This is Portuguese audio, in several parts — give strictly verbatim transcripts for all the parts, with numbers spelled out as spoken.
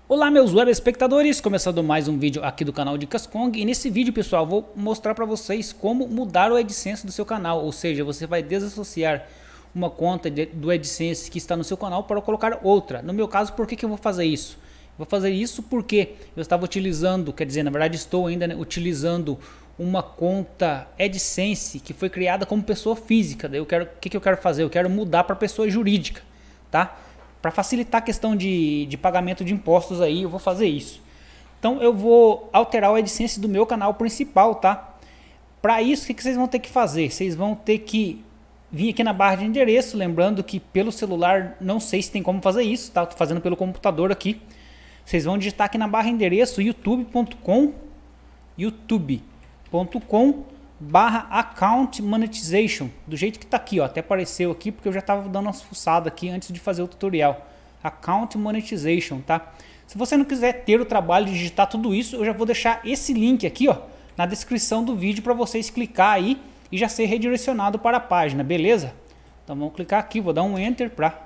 Olá meus web espectadores, começando mais um vídeo aqui do canal Dicas Kong. E nesse vídeo, pessoal, vou mostrar para vocês como mudar o AdSense do seu canal. Ou seja, você vai desassociar uma conta de, do AdSense que está no seu canal para colocar outra. No meu caso, por que, que eu vou fazer isso? Vou fazer isso porque eu estava utilizando, quer dizer, na verdade estou ainda né, utilizando uma conta AdSense que foi criada como pessoa física. Daí eu quero, o que, que eu quero fazer? Eu quero mudar para pessoa jurídica, tá? Para facilitar a questão de, de pagamento de impostos aí, eu vou fazer isso. Então eu vou alterar o AdSense do meu canal principal, tá? Para isso, o que, que vocês vão ter que fazer? Vocês vão ter que vir aqui na barra de endereço, lembrando que pelo celular não sei se tem como fazer isso, tá? Tô fazendo pelo computador aqui. Vocês vão digitar aqui na barra de endereço youtube ponto com youtube ponto com barra account monetization, do jeito que está aqui, ó, até apareceu aqui porque eu já estava dando uma fuçada aqui antes de fazer o tutorial. Account monetization, tá? Se você não quiser ter o trabalho de digitar tudo isso, eu já vou deixar esse link aqui, ó, na descrição do vídeo para vocês clicar aí e já ser redirecionado para a página, beleza? Então vamos clicar aqui, vou dar um enter para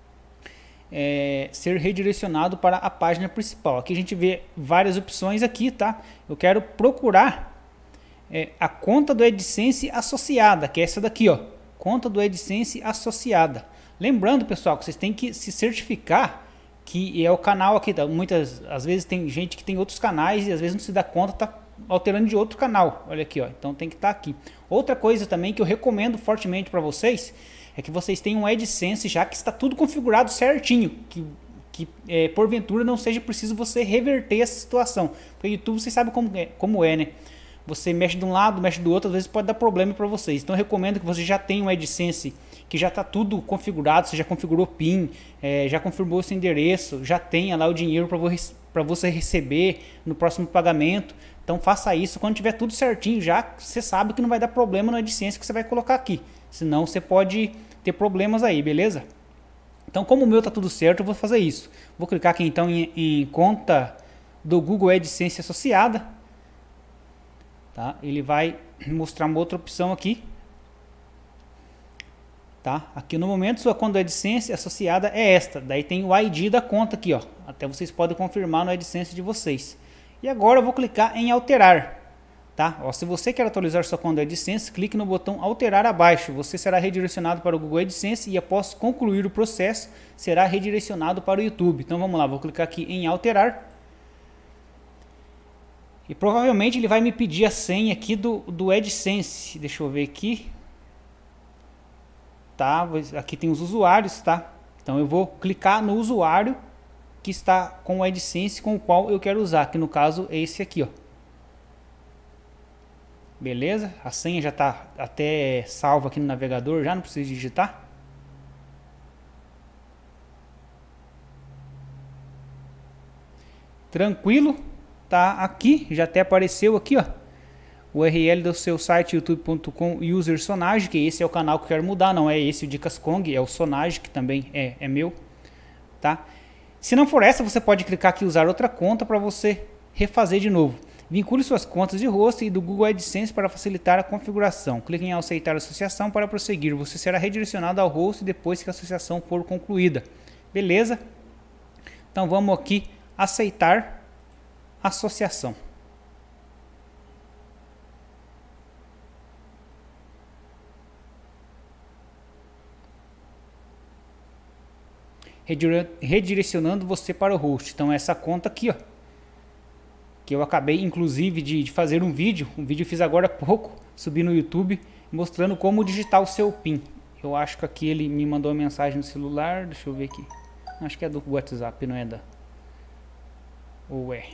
é, ser redirecionado para a página principal. Aqui a gente vê várias opções aqui, tá? Eu quero procurar É, a conta do AdSense associada, que é essa daqui, ó, conta do AdSense associada. Lembrando, pessoal, que vocês têm que se certificar que é o canal aqui. Tá? Muitas às vezes tem gente que tem outros canais e às vezes não se dá conta, tá alterando de outro canal. Olha aqui, ó, então tem que estar aqui. Outra coisa também que eu recomendo fortemente para vocês é que vocês tenham um AdSense já que está tudo configurado certinho, que que é, porventura não seja preciso você reverter essa situação. Porque o YouTube vocês sabem como é, como é, né? Você mexe de um lado, mexe do outro, às vezes pode dar problema para vocês. Então eu recomendo que você já tenha um AdSense que já está tudo configurado, você já configurou PIN, é, já confirmou seu endereço, já tenha lá o dinheiro para você receber no próximo pagamento. Então faça isso, quando tiver tudo certinho já, você sabe que não vai dar problema no AdSense que você vai colocar aqui. Senão você pode ter problemas aí, beleza? Então como o meu está tudo certo, eu vou fazer isso. Vou clicar aqui então em, em conta do Google AdSense associada. Tá? Ele vai mostrar uma outra opção aqui. Tá? Aqui no momento sua conta do AdSense associada é esta. Daí tem o I D da conta aqui, ó. Até vocês podem confirmar no AdSense de vocês. E agora eu vou clicar em alterar. Tá? Ó, se você quer atualizar sua conta do AdSense, clique no botão alterar abaixo. Você será redirecionado para o Google AdSense e após concluir o processo, será redirecionado para o YouTube. Então vamos lá, vou clicar aqui em alterar. E provavelmente ele vai me pedir a senha aqui do, do AdSense. Deixa eu ver aqui. Tá, aqui tem os usuários, tá? Então eu vou clicar no usuário que está com o AdSense com o qual eu quero usar. Que no caso é esse aqui, ó. Beleza? A senha já está até salva aqui no navegador, já não precisa digitar. Tranquilo. Tá aqui, já até apareceu aqui, ó, o U R L do seu site youtube ponto com user Sonage, que esse é o canal que eu quero mudar, não é esse o Dicas Kong, é o Sonage, que também é, é meu, tá? Se não for essa, você pode clicar aqui em usar outra conta para você refazer de novo. Vincule suas contas de host e do Google AdSense para facilitar a configuração. Clique em aceitar a associação para prosseguir. Você será redirecionado ao host depois que a associação for concluída. Beleza? Então vamos aqui aceitar associação. Redirecionando você para o host. Então essa conta aqui, ó, que eu acabei inclusive de, de fazer um vídeo, um vídeo eu fiz agora há pouco, subi no YouTube, mostrando como digitar o seu PIN. Eu acho que aqui ele me mandou uma mensagem no celular, deixa eu ver aqui. Acho que é do WhatsApp, não é da... Ou é...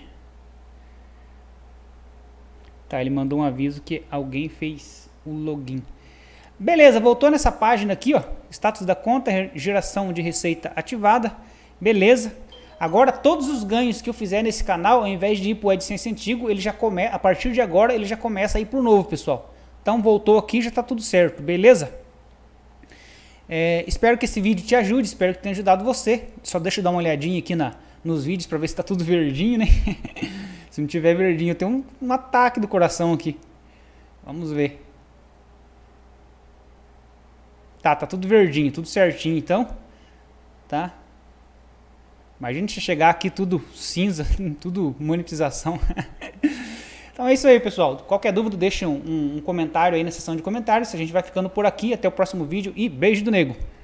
Tá, ele mandou um aviso que alguém fez o login. Beleza, voltou nessa página aqui, ó. Status da conta, geração de receita ativada. Beleza. Agora todos os ganhos que eu fizer nesse canal, ao invés de ir para o AdSense antigo, ele já come... a partir de agora ele já começa a ir para o novo, pessoal. Então voltou aqui, já está tudo certo, beleza? É, espero que esse vídeo te ajude, espero que tenha ajudado você. Só deixa eu dar uma olhadinha aqui na, nos vídeos para ver se está tudo verdinho, né? Se não tiver verdinho, eu tenho um, um ataque do coração aqui. Vamos ver. Tá, tá tudo verdinho, tudo certinho, então. Tá? Imagina se chegar aqui tudo cinza, tudo monetização. Então é isso aí, pessoal. Qualquer dúvida, deixa um, um comentário aí na seção de comentários. A gente vai ficando por aqui. Até o próximo vídeo e beijo do nego.